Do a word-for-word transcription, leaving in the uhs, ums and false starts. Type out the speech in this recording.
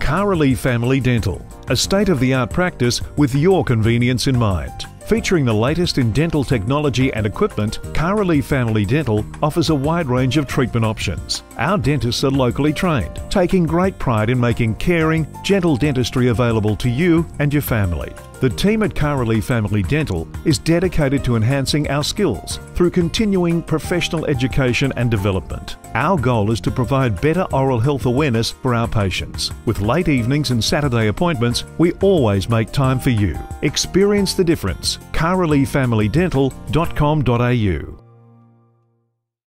Karalee Family Dental, a state-of-the-art practice with your convenience in mind. Featuring the latest in dental technology and equipment, Karalee Family Dental offers a wide range of treatment options. Our dentists are locally trained, taking great pride in making caring, gentle dentistry available to you and your family. The team at Karalee Family Dental is dedicated to enhancing our skills through continuing professional education and development. Our goal is to provide better oral health awareness for our patients. With late evenings and Saturday appointments, we always make time for you. Experience the difference. karalee family dental dot com dot a u